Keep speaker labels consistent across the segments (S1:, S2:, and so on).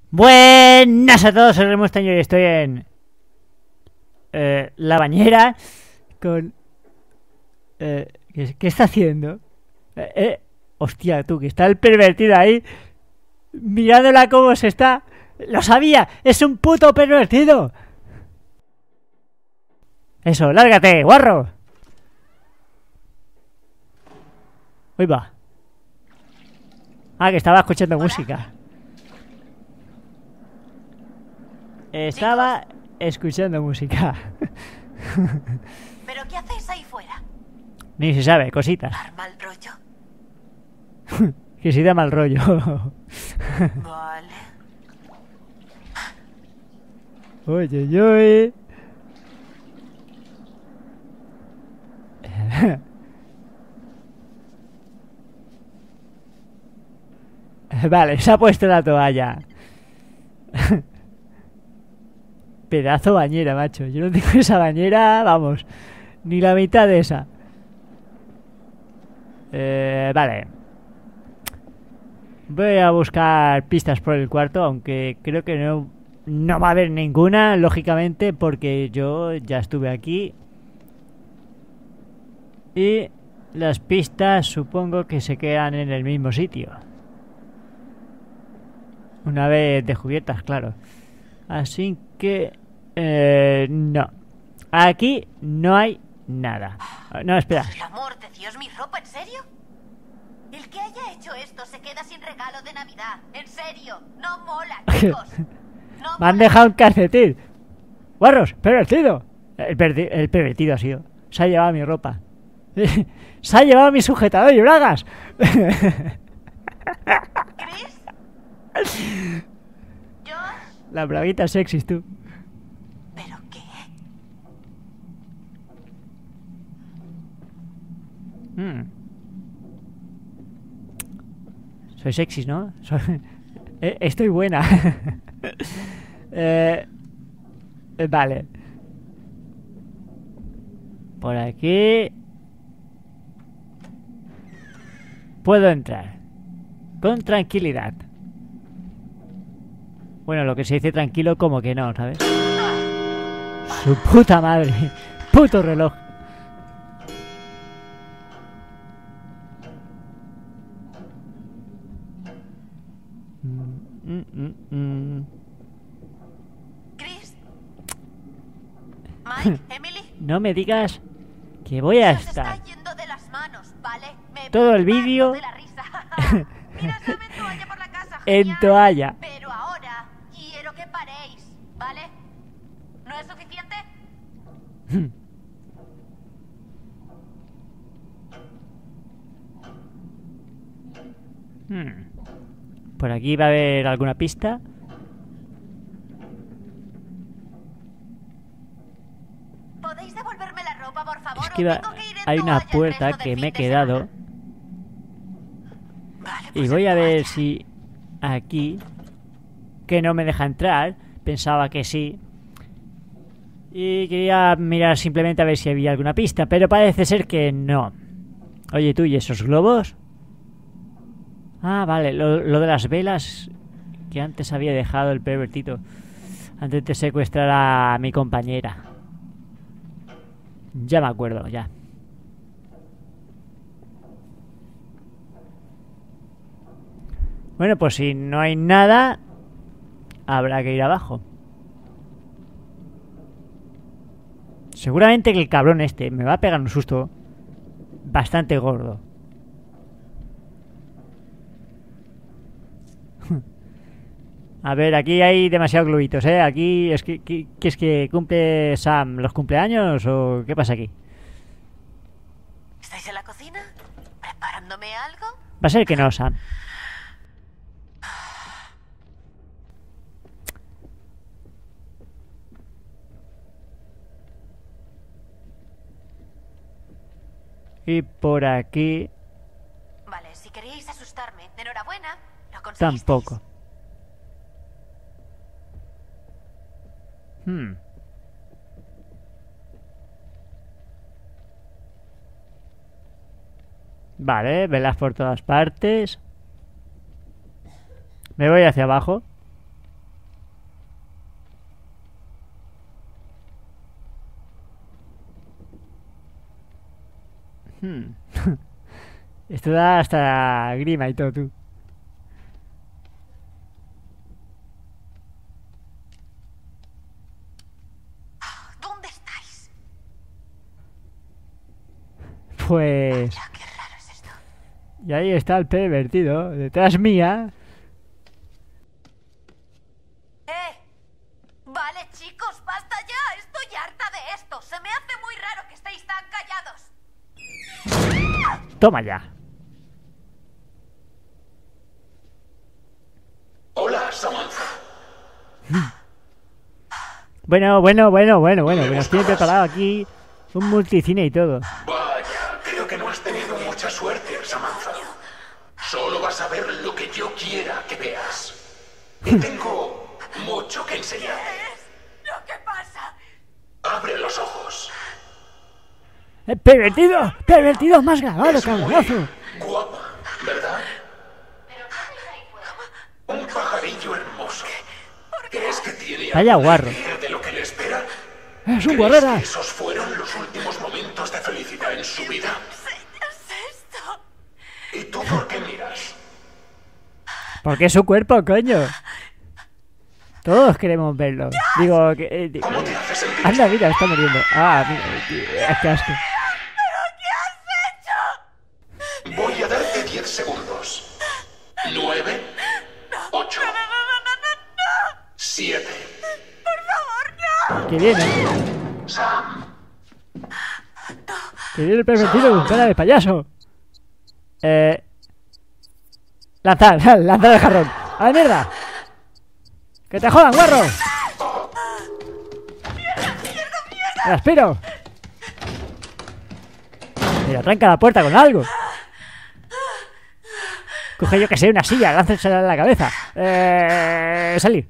S1: Buenas a todos, soy Remustaño y estoy en la bañera con... ¿qué está haciendo? Hostia, tú, que está el pervertido ahí mirándola cómo se está... ¡Lo sabía! ¡Es un puto pervertido! Eso, lárgate, guarro. Uy, va. Ah, que estaba escuchando música. Estaba escuchando música.
S2: ¿Pero qué hacéis ahí fuera?
S1: Ni se sabe, cositas.
S2: ¿Dar mal rollo?
S1: Que si da mal rollo.
S2: Vale.
S1: Oye, oye. Vale, se ha puesto la toalla. Pedazo bañera, macho. Yo no tengo esa bañera, vamos, ni la mitad de esa. Vale. Voy a buscar pistas por el cuarto, aunque creo que no va a haber ninguna, lógicamente, porque yo ya estuve aquí. Y las pistas supongo que se quedan en el mismo sitio. Una vez descubiertas, claro. Así que... no. Aquí no hay nada. No, espera.
S2: Por el amor de Dios, ¿mi ropa? ¿En serio? El que haya hecho esto se queda sin regalo de Navidad. En serio, no mola, chicos. No
S1: Me han
S2: mola.
S1: dejado un calcetín. ¡Guarros! ¡Pervertido! El pervertido ha sido. Se ha llevado mi ropa. Se ha llevado mi sujetador y bragas.
S2: ¿Chris? ¿Josh?
S1: La braguita sexy, tú.
S2: ¿Pero qué?
S1: Soy sexy, ¿no? Estoy buena. Vale. Por aquí puedo entrar con tranquilidad. Bueno, lo que se dice tranquilo como que no, ¿sabes? Su puta madre. Puto reloj.
S2: ¿Chris? ¿Mike? ¿Emily?
S1: No me digas que voy a
S2: Se os está
S1: estar
S2: yendo de las manos, ¿vale? Me
S1: todo el
S2: parto
S1: vídeo
S2: de la risa. Mira, estaba en toalla por la casa,
S1: en
S2: genial.
S1: toalla.
S2: Pero ahora quiero que paréis, ¿vale? ¿No es suficiente?
S1: Por aquí va a haber alguna pista.
S2: ¿Podéis devolverme la ropa, por favor?
S1: Es que
S2: o tengo que ir en
S1: hay una
S2: toalla el
S1: puerta
S2: resto del
S1: que
S2: fin
S1: me he
S2: de
S1: quedado.
S2: semana? Vale,
S1: Y
S2: pues
S1: voy
S2: en
S1: a ver
S2: toalla.
S1: si aquí, que no me deja entrar. Pensaba que sí. Y quería mirar simplemente a ver si había alguna pista, pero parece ser que no. Oye, tú, ¿y esos globos? Ah, vale, lo de las velas que antes había dejado el pervertido antes de secuestrar a mi compañera. Ya me acuerdo, ya. Bueno, pues si no hay nada, habrá que ir abajo. Seguramente que el cabrón este me va a pegar un susto bastante gordo. A ver, aquí hay demasiados globitos, ¿eh? Aquí es que es que cumple Sam los cumpleaños o qué pasa aquí.
S2: ¿Estáis en la cocina? ¿Preparándome algo?
S1: Va a ser que no, Sam. Y por aquí
S2: Vale, si queríais asustarme, enhorabuena. Lo conseguisteis.
S1: tampoco. Vale, velas por todas partes. Me voy hacia abajo. Hmm. Esto da hasta grima y todo, tú.
S2: ¿Dónde estáis?
S1: Pues...
S2: Ya, qué raro es esto.
S1: Y ahí está el pervertido, detrás mía.
S2: Vale, chicos, basta ya. Estoy harta de esto. Se me hace muy raro que estéis tan callados.
S1: Toma ya.
S3: Hola, Samantha.
S1: Bueno. Nos tiene preparado aquí un multicine y todo.
S3: Vaya, creo que no has tenido mucha suerte, Samantha. Solo vas a ver lo que yo quiera que veas. Y tengo mucho que enseñarte.
S2: ¿Qué es lo que pasa?
S3: Abre los ojos.
S1: ¡Pervertido! ¡Pervertido más grabado, cabronazo!
S3: Guapa, ¿verdad? Un pajarillo hermoso. ¿Crees que tiene
S1: Vaya
S3: alguna
S1: guarro.
S3: idea de lo que le espera?
S1: ¡Es un
S3: ¿Crees
S1: guarrera!
S3: que esos fueron los últimos momentos de felicidad en su vida?
S2: ¿Qué es esto?
S3: ¿Y tú por qué miras?
S1: Porque es su cuerpo, coño. Todos queremos verlo. Digo, que...
S3: ¿Cómo te hace sentir?
S1: Anda, mira, está muriendo. Ah, mira, qué asco.
S3: Voy a darte 10 segundos. 9, 8, 7.
S1: Que viene.
S3: Sam,
S1: Que viene el pervertido con cara de payaso. Lanzar el jarrón. ¡A la mierda! ¡Que te jodan, guarro! ¡Me aspiro! Mira, tranca la puerta con algo. Coge yo que sé, una silla, lánzensela en la cabeza. Salir.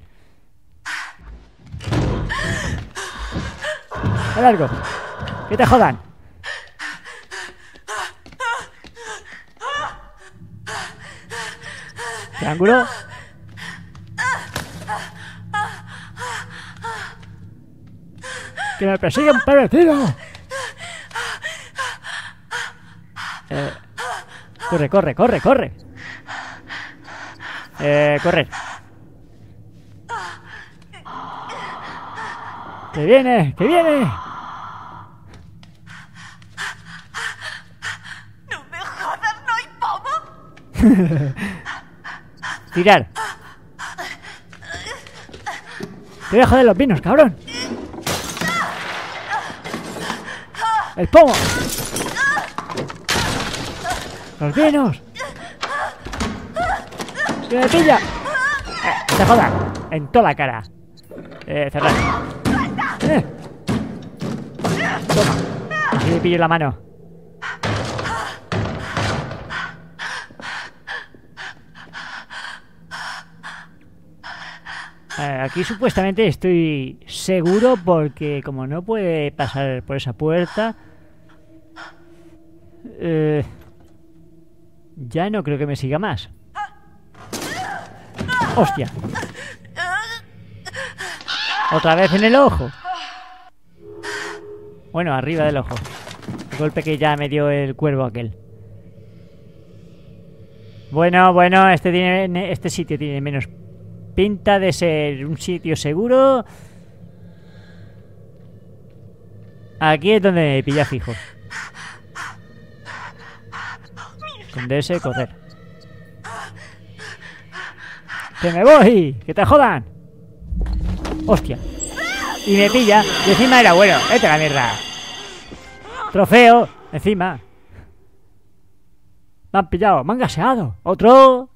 S1: El largo. Que te jodan. Triángulo. ¡Que me persigue un pervertido! Corre. Correr. ¡Que viene!
S2: No me jodas, ¿no hay pomo?
S1: Tirar. Te voy a joder los vinos, cabrón. El pomo. Los vinos. ¡Que me pilla! ¡Te jodas! En toda la cara. Cerrar. Toma. Así le pillo la mano. Aquí supuestamente estoy seguro porque como no puede pasar por esa puerta, ya no creo que me siga más. ¡Hostia! Otra vez en el ojo. Bueno, arriba del ojo. El golpe que ya me dio el cuervo aquel. Bueno, este sitio tiene menos pinta de ser un sitio seguro. Aquí es donde me pilla fijo. Esconderse, correr. ¡Que me voy! ¡Que te jodan! ¡Hostia! Y me pilla. Y encima era bueno. ¡Vete a la mierda! Trofeo. Encima. Me han pillado. Me han gaseado. ¡Otro!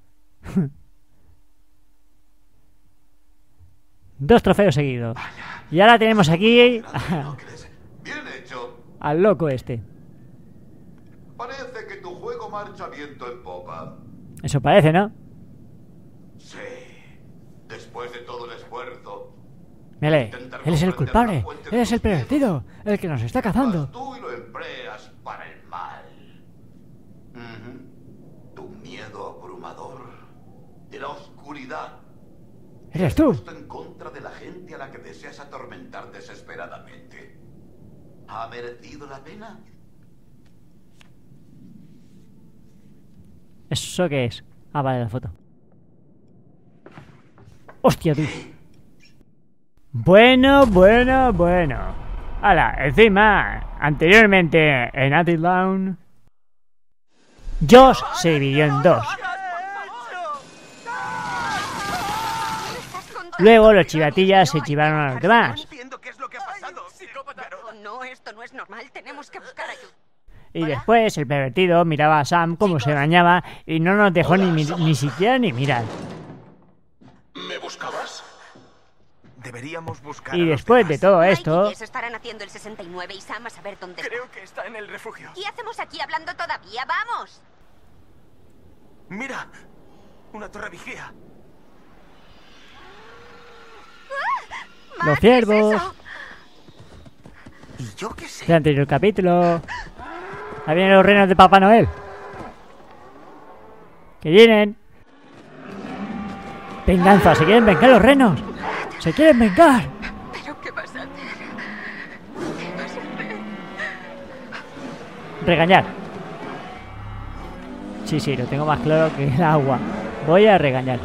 S1: 2 trofeos seguidos. Y ahora tenemos aquí
S4: Bien hecho.
S1: al loco este.
S4: Parece que tu juego marcha viento en popa.
S1: Eso parece, ¿no?
S4: Sí. Después de todo el esfuerzo.
S1: Mele, él es el culpable. Él es el pervertido. El que nos está cazando.
S4: Vas tú y lo empleas para el mal. Tu miedo abrumador. De la oscuridad.
S1: Eres tú.
S4: Puesto en contra de la gente a la que deseas atormentar desesperadamente. ¿Ha merecido la pena?
S1: ¿Eso qué es? Ah, vale, la foto. ¡Hostia, tú! Bueno. Hala, encima, anteriormente en Until Dawn, Josh se dividió en dos. Luego los chivatillas se chivaron a los demás.
S5: entiendo qué es lo que ha pasado.
S6: Oh, no, esto no es normal. Tenemos que buscar ayuda.
S1: Y después el pervertido miraba a Sam como se bañaba y no nos dejó ni siquiera ni mirar.
S3: ¿Me buscabas?
S5: Deberíamos buscar.
S1: Y
S5: a los
S1: después de
S5: demás.
S1: todo
S6: Mike y
S1: esto,
S6: Jess estarán haciendo el 69 y Sam a saber dónde está.
S5: Creo que está en el refugio.
S6: ¿Qué hacemos aquí hablando todavía? ¡Vamos!
S5: Mira, una torre vigía.
S1: los ciervos,
S5: Y yo qué sé.
S1: del anterior capítulo. Ahí vienen los renos de Papá Noel. Que vienen. Venganza, se quieren vengar los renos. Se quieren vengar.
S6: ¿Pero qué vas a hacer? ¿Qué vas a hacer?
S1: Regañar. Sí, lo tengo más claro que el agua. Voy a regañar.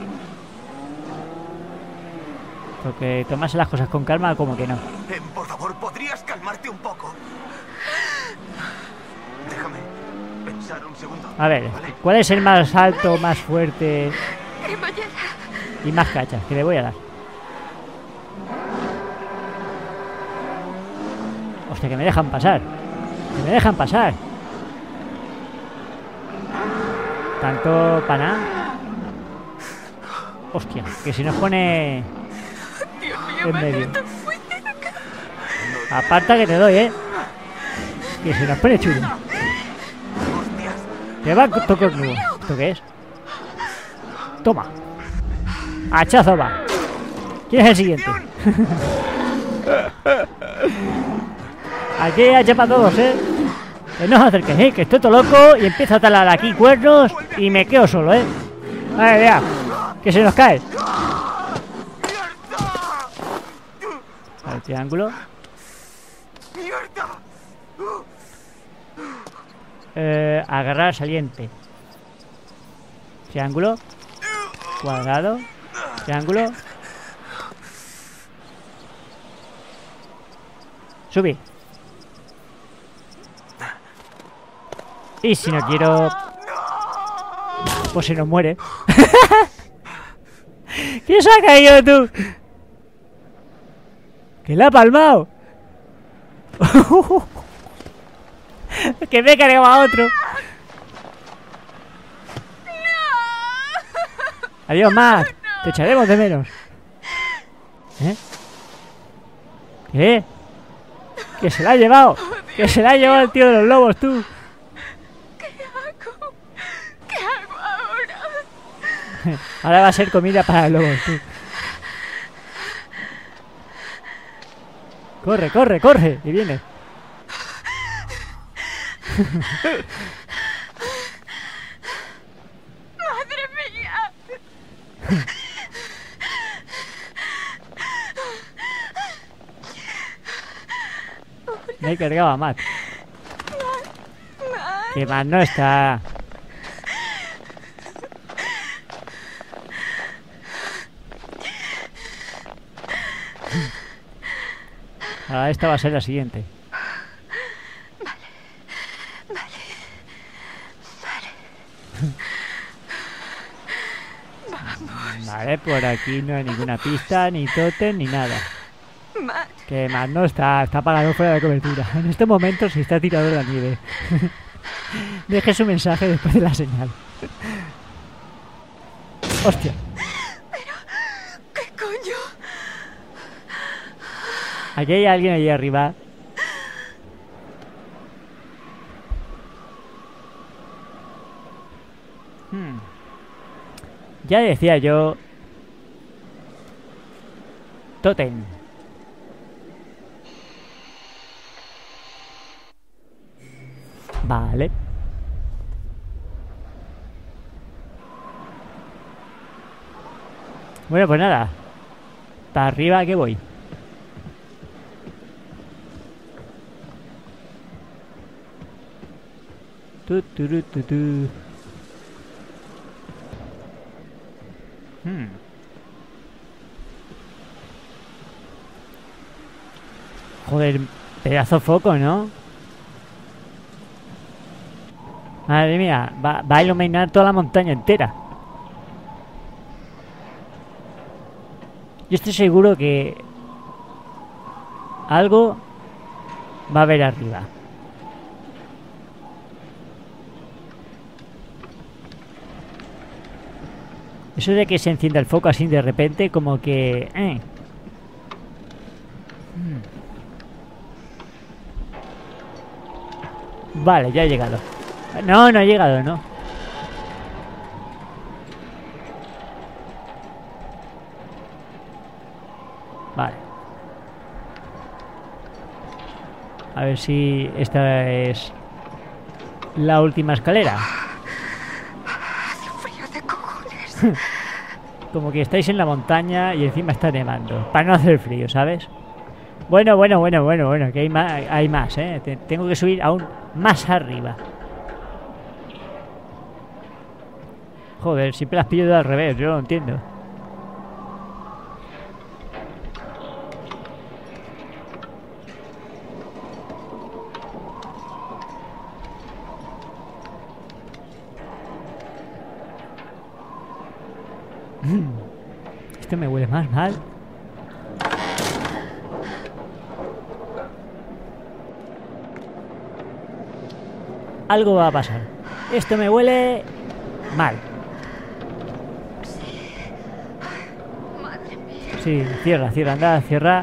S1: Porque tomarse las cosas con calma como que no.
S5: Por favor, ¿podrías calmarte un poco? Déjame pensar un segundo.
S1: A ver,
S5: ¿vale?
S1: ¿cuál es el más alto, más fuerte
S6: Cremallera.
S1: y más cachas que le voy a dar? Hostia, que me dejan pasar. Que me dejan pasar. Tanto para nada. Hostia, que si nos pone en medio. Aparta que te doy, que se nos pone chulo.
S5: Hostias.
S1: Que va a tocar nuevo. ¿Esto qué es? Toma. Hachazo va. ¿Quién es el siguiente? Aquí hay hacha para todos, Que no os acerquéis, que estoy todo loco y empiezo a talar aquí cuernos y me quedo solo, Vale, vea. Que se nos cae. Al triángulo. Agarrar saliente. Triángulo. Cuadrado. Triángulo. Subir. Y si no quiero... pues se nos muere. ¿Quién se ha caído tú? ¡Que la ha palmado! ¡Que me he cargado a otro! Adiós, Matt. Te echaremos de menos. ¿Qué? ¡Que se la ha llevado! ¡Que se la ha llevado el tío de los lobos, tú!
S6: ¿Qué hago ahora?
S1: Ahora va a ser comida para los lobos, tú. ¡Corre, corre, corre! Y viene.
S6: ¡Madre mía!
S1: Me he cargado a Matt. Que Matt no está. Ahora esta va a ser la siguiente. Vale, por aquí no hay ninguna pista, ni tótem, ni nada.
S6: Matt,
S1: Que Matt no está apagado fuera de cobertura. En este momento se está tirado en la nieve. Deje su mensaje después de la señal. Hostia.
S6: ¿qué coño?
S1: Aquí hay alguien allí arriba. Ya decía yo. Tótem. Vale. Bueno, pues nada. Para arriba que voy. Tu. Joder, pedazo foco, ¿no? Madre mía, va a iluminar toda la montaña entera. Yo estoy seguro que algo va a haber arriba. Eso de que se encienda el foco así de repente, como que... Vale, ya he llegado. No, no he llegado, no. Vale. A ver si esta es la última escalera.
S6: Hace un frío de cojones.
S1: Como que estáis en la montaña y encima está nevando. Para no hacer frío, ¿sabes? Bueno, que hay más, ¿eh? Tengo que subir aún más arriba. Joder, siempre las pillo de al revés, yo lo entiendo. Esto me huele más mal. Algo va a pasar. Esto me huele mal.
S6: Madre mía.
S1: Sí, cierra, anda, cierra.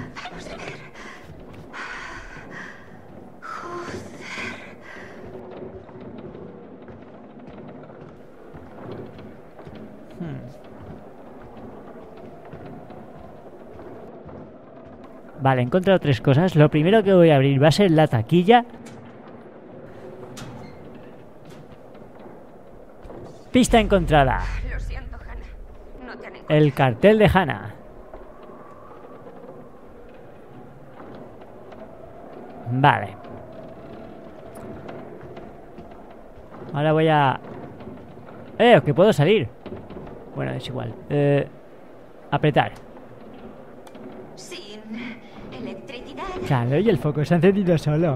S1: Vale, he encontrado tres cosas. Lo primero que voy a abrir va a ser la taquilla. Pista encontrada.
S6: Lo siento, Hannah. No te han encontrado.
S1: El cartel de Hannah. Vale. Ahora voy a... que puedo salir. Bueno, es igual. Apretar.
S6: Sin electricidad.
S1: Claro, y el foco se ha encendido solo.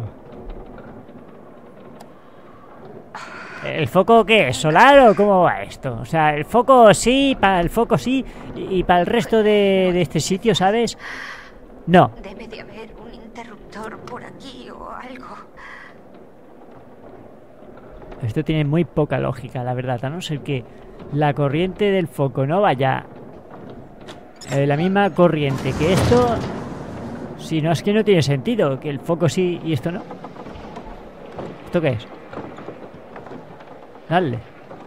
S1: ¿El foco qué es? ¿Solar o cómo va esto? O sea, el foco sí, para el foco sí, y para el resto de este sitio, ¿sabes? No.
S6: Debe de haber un interruptor por aquí o algo.
S1: Esto tiene muy poca lógica, la verdad, a no ser que la corriente del foco no vaya la misma corriente que esto. Si no, es que no tiene sentido que el foco sí y esto no. ¿Esto qué es? Dale.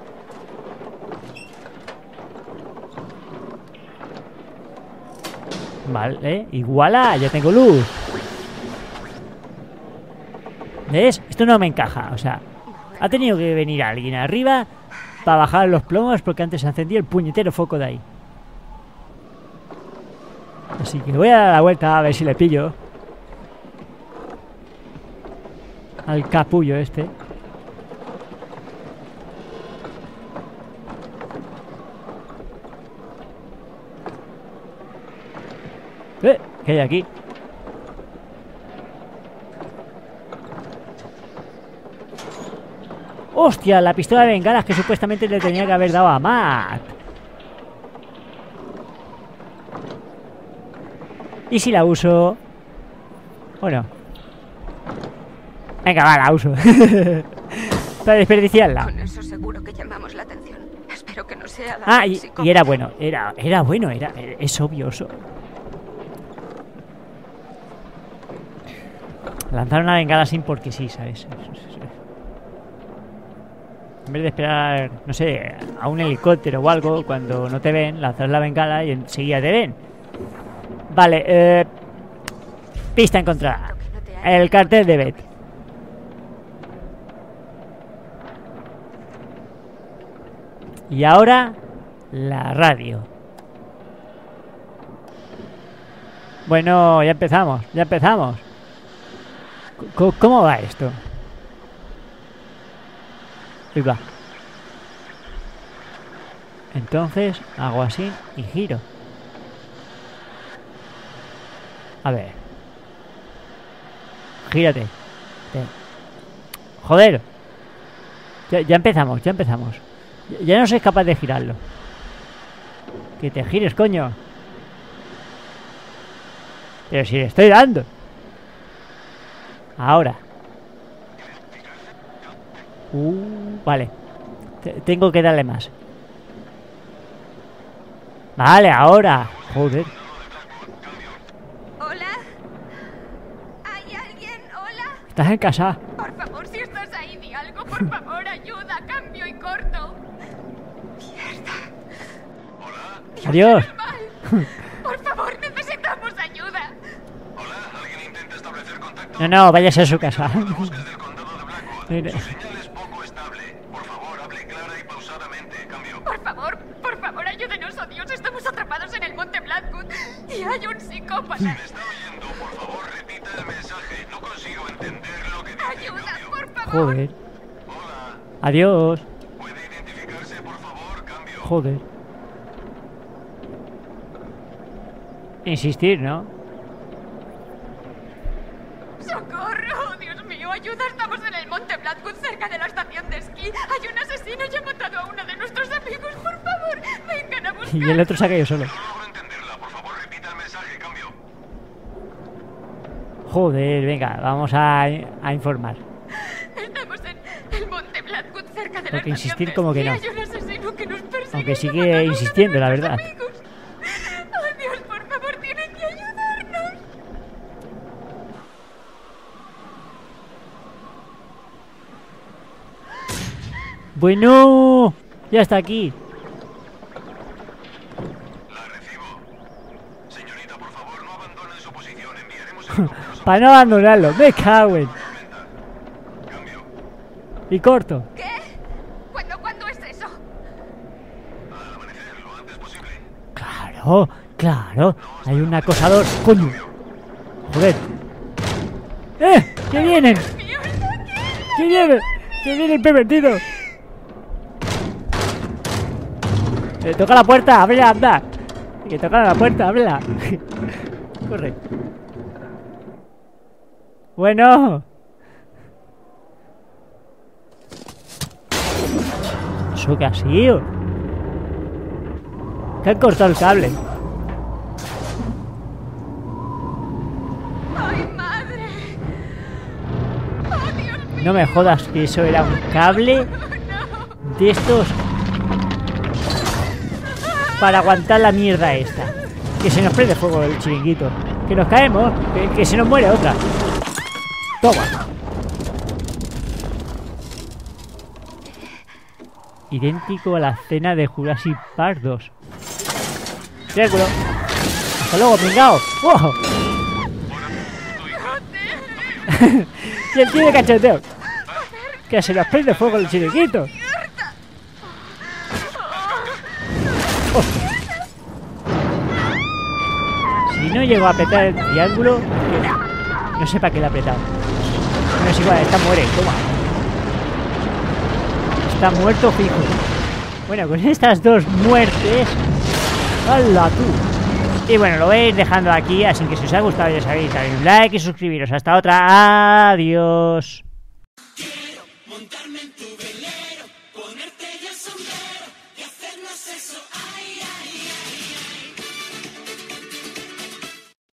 S1: Vale, iguala, ya tengo luz. ¿Ves? Esto no me encaja, o sea, ha tenido que venir alguien arriba para bajar los plomos porque antes se encendía el puñetero foco de ahí. Así que voy a dar la vuelta a ver si le pillo al capullo este. ¿Qué hay aquí? ¡Hostia! La pistola de bengalas que supuestamente le tenía que haber dado a Matt. ¿Y si la uso? ¿O no? Venga, va, la uso. Para desperdiciarla.
S6: Con eso seguro que llamamos la atención. Espero que no sea la
S1: Ah, y era bueno. Era bueno, es obvio eso. Lanzar una bengala sin porque sí, ¿sabes? En vez de esperar, no sé, a un helicóptero o algo, cuando no te ven, lanzar la bengala y enseguida te ven. Vale, pista encontrada. El cartel de Beth. Y ahora, la radio. Bueno, ya empezamos. ¿Cómo va esto? Ahí va. Entonces hago así y giro. A ver. Gírate. Joder. Ya empezamos, ya empezamos. Ya no soy capaz de girarlo. Que te gires, coño. Pero si le estoy dando. Ahora. Vale. Tengo que darle más. Vale, ahora. Joder.
S6: ¿Hola? ¿Hay alguien? ¿Hola?
S1: Estás en casa.
S6: Por favor, si estás ahí, di algo. Por favor, ayuda. Cambio y corto. Mierda.
S1: Adiós.
S6: Mal. Por favor, necesitamos ayuda.
S3: Hola, ¿alguien intenta establecer contacto?
S1: No, váyase a su casa.
S3: Bosques del condado de Blackwood.
S1: Mire.
S3: Su señal es poco estable. Por favor, hable clara y pausadamente. Cambio.
S6: Por favor, ayúdenos, oh Dios. Estamos atrapados en el monte Blackwood y hay un psicópata.
S3: ¿Me está oyendo? Por favor, repita el mensaje. No consigo entender lo que dice.
S6: Ayuda,
S3: Cambio.
S6: por favor.
S1: Joder.
S3: Hola.
S1: Adiós.
S3: ¿Puede identificarse, por favor? Cambio.
S1: Joder. Insistir, ¿no?
S6: ¡Socorro! ¡Dios mío! ¡Ayuda! Estamos en el monte Blackwood, cerca de la estación de esquí. Hay un asesino y ha matado a uno de nuestros amigos. ¡Por favor! ¡Vengan a buscar!
S1: Y el otro se ha caído solo.
S3: No logro entenderla. Por favor, repita el mensaje. Cambio.
S1: Joder, venga, vamos a informar.
S6: Estamos en el monte Blackwood, cerca de la
S1: Porque
S6: estación
S1: insistir
S6: de
S1: como que
S6: esquí.
S1: no.
S6: Hay un asesino que nos persigue.
S1: Aunque
S6: y ha
S1: sigue
S6: matado a uno de
S1: insistiendo, la
S6: nuestros
S1: verdad.
S6: amigos. ¡Oh, Dios, por favor! ¡Tienen que ayudarnos!
S1: Bueno, ya está aquí.
S3: La recibo. Señorita, por favor, no abandone su posición. Enviaremos helicópteros.
S1: Para no abandonarlo, me cago en.
S3: Cambio.
S1: Y corto.
S6: ¿Qué? ¿Cuándo es eso?
S3: Al amanecer, lo antes posible.
S1: Claro, claro. Hay un acosador. Coño. Joder. ¡Que vienen! ¡Que viene! ¡Que viene el pervertido! Toca la puerta, ábrela, anda. Que toca la puerta, ábrela. Corre. Bueno. ¿Eso qué ha sido? Que han cortado el cable.
S6: ¡Ay, madre! ¡Oh, Dios mío!
S1: No me jodas que eso era un cable de estos para aguantar la mierda esta. Que se nos prende fuego el chiringuito. Que nos caemos, que se nos muere otra. Toma. Idéntico a la escena de Jurassic Park 2. Triángulo. Hasta luego, pringao. ¡Wow! Y el tío de cacheteo. Que se nos prende fuego el chiringuito. Oh. Si no llego a apretar el triángulo, no sé para qué lo he apretado. No es igual, está muere, toma. Está muerto fijo. Bueno, con estas dos muertes, ¡hala tú! Y bueno, lo veis dejando aquí, así que si os ha gustado ya sabéis, darle un like y suscribiros. Hasta otra, adiós.
S7: Quiero montarme en tu velero, ponerte ya el sombrero y hacernos eso.